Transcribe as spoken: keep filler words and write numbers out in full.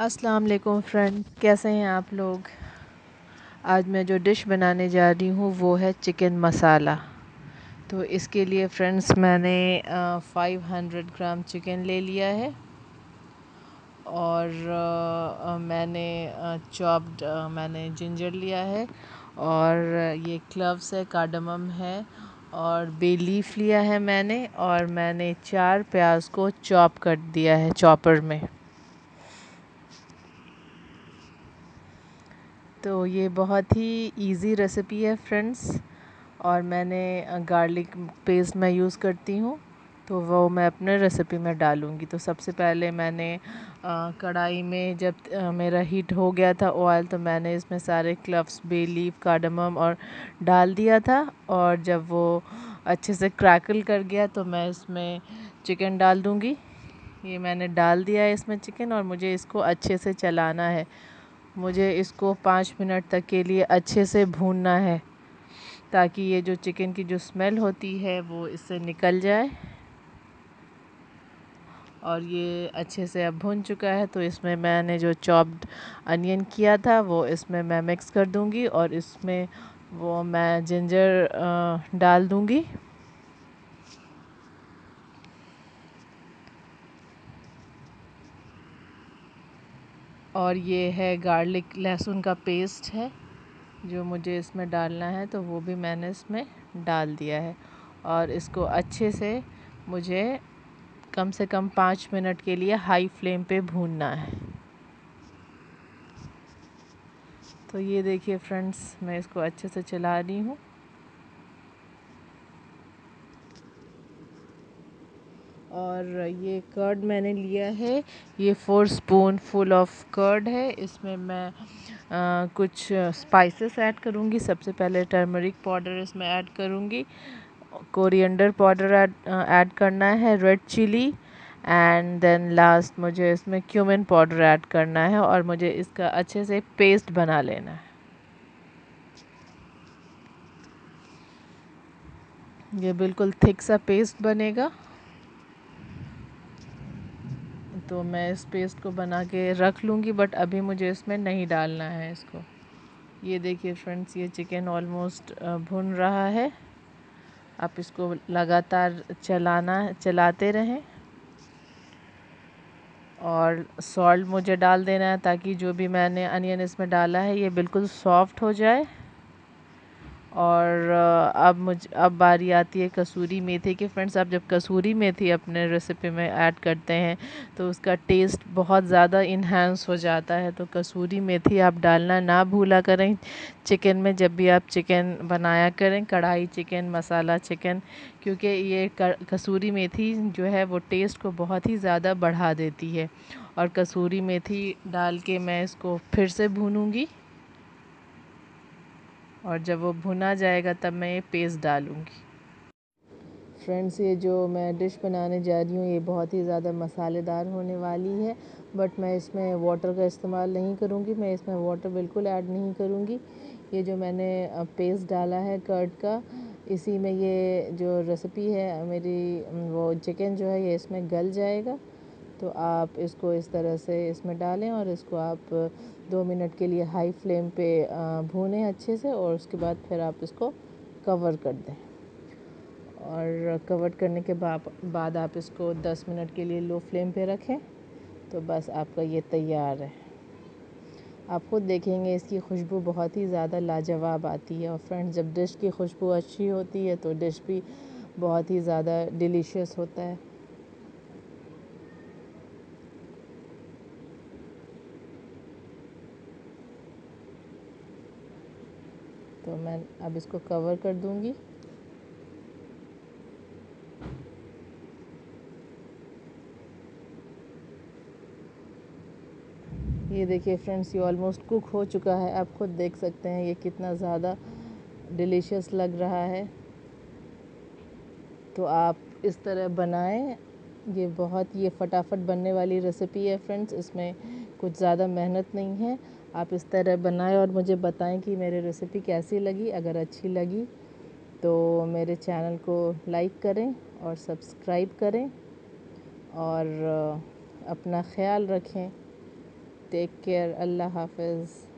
अस्सलाम वालेकुम फ्रेंड्स, कैसे हैं आप लोग। आज मैं जो डिश बनाने जा रही हूँ वो है चिकन मसाला। तो इसके लिए फ्रेंड्स मैंने फाइव हंड्रेड ग्राम चिकन ले लिया है और आ, मैंने चॉप्ड मैंने जिंजर लिया है और ये क्लव्स है, कार्डमम है और बे लीफ लिया है मैंने, और मैंने चार प्याज को चॉप कर दिया है चॉपर में। तो ये बहुत ही इजी रेसिपी है फ्रेंड्स, और मैंने गार्लिक पेस्ट मैं यूज़ करती हूँ, तो वो मैं अपने रेसिपी में डालूँगी। तो सबसे पहले मैंने कढ़ाई में जब आ, मेरा हीट हो गया था ऑयल, तो मैंने इसमें सारे क्लव्स, बे लीफ, कार्डमम और डाल दिया था। और जब वो अच्छे से क्रैकल कर गया तो मैं इसमें चिकन डाल दूँगी। ये मैंने डाल दिया है इसमें चिकन, और मुझे इसको अच्छे से चलाना है। मुझे इसको पाँच मिनट तक के लिए अच्छे से भूनना है, ताकि ये जो चिकन की जो स्मेल होती है वो इससे निकल जाए। और ये अच्छे से अब भून चुका है, तो इसमें मैंने जो चॉप्ड अनियन किया था वो इसमें मैं मिक्स कर दूंगी, और इसमें वो मैं जिंजर डाल दूंगी। और ये है गार्लिक लहसुन का पेस्ट है जो मुझे इसमें डालना है, तो वो भी मैंने इसमें डाल दिया है। और इसको अच्छे से मुझे कम से कम पाँच मिनट के लिए हाई फ्लेम पे भूनना है। तो ये देखिए फ्रेंड्स, मैं इसको अच्छे से चला रही हूँ। और ये कर्ड मैंने लिया है, ये four spoon full of curd है। इसमें मैं आ, कुछ स्पाइसेस ऐड करूँगी। सबसे पहले टर्मरिक पाउडर इसमें ऐड करूँगी, कोरिएंडर पाउडर ऐड ऐड करना है, red chilli, and then last मुझे इसमें क्यूमिन पाउडर ऐड करना है, और मुझे इसका अच्छे से पेस्ट बना लेना है। ये बिल्कुल थिक सा पेस्ट बनेगा। तो मैं इस पेस्ट को बना के रख लूँगी, बट अभी मुझे इसमें नहीं डालना है इसको। ये देखिए फ्रेंड्स, ये चिकन ऑलमोस्ट भुन रहा है। आप इसको लगातार चलाना चलाते रहें, और सॉल्ट मुझे डाल देना है, ताकि जो भी मैंने अनियन इसमें डाला है ये बिल्कुल सॉफ्ट हो जाए। और अब मुझ अब बारी आती है कसूरी मेथी की। फ्रेंड्स, आप जब कसूरी मेथी अपने रेसिपी में ऐड करते हैं तो उसका टेस्ट बहुत ज़्यादा इन्हांस हो जाता है। तो कसूरी मेथी आप डालना ना भूला करें चिकन में, जब भी आप चिकन बनाया करें, कढ़ाई चिकन, मसाला चिकन, क्योंकि ये कसूरी मेथी जो है वो टेस्ट को बहुत ही ज़्यादा बढ़ा देती है। और कसूरी मेथी डाल के मैं इसको फिर से भूनूंगी, और जब वो भुना जाएगा तब मैं ये पेस्ट डालूँगी। फ्रेंड्स, ये जो मैं डिश बनाने जा रही हूँ ये बहुत ही ज़्यादा मसालेदार होने वाली है, बट मैं इसमें वाटर का इस्तेमाल नहीं करूँगी। मैं इसमें वाटर बिल्कुल ऐड नहीं करूँगी। ये जो मैंने पेस्ट डाला है कर्ड का, इसी में ये जो रेसिपी है मेरी, वो चिकन जो है ये इसमें गल जाएगा। तो आप इसको इस तरह से इसमें डालें, और इसको आप दो मिनट के लिए हाई फ्लेम पे भूनें अच्छे से, और उसके बाद फिर आप इसको कवर कर दें। और कवर करने के बाद आप इसको दस मिनट के लिए लो फ्लेम पे रखें। तो बस आपका ये तैयार है। आप खुद देखेंगे इसकी खुशबू बहुत ही ज़्यादा लाजवाब आती है। और फ्रेंड्स, जब डिश की खुशबू अच्छी होती है तो डिश भी बहुत ही ज़्यादा डिलीशियस होता है। तो मैं अब इसको कवर कर दूंगी। ये देखिए फ्रेंड्स, ये ऑलमोस्ट कुक हो चुका है। आप खुद देख सकते हैं ये कितना ज़्यादा डिलीशियस लग रहा है। तो आप इस तरह बनाएं। ये बहुत ये फटाफट बनने वाली रेसिपी है फ्रेंड्स, इसमें कुछ ज़्यादा मेहनत नहीं है। आप इस तरह बनाएं और मुझे बताएं कि मेरी रेसिपी कैसी लगी। अगर अच्छी लगी तो मेरे चैनल को लाइक करें और सब्सक्राइब करें, और अपना ख्याल रखें। टेक केयर, अल्लाह हाफ़िज़।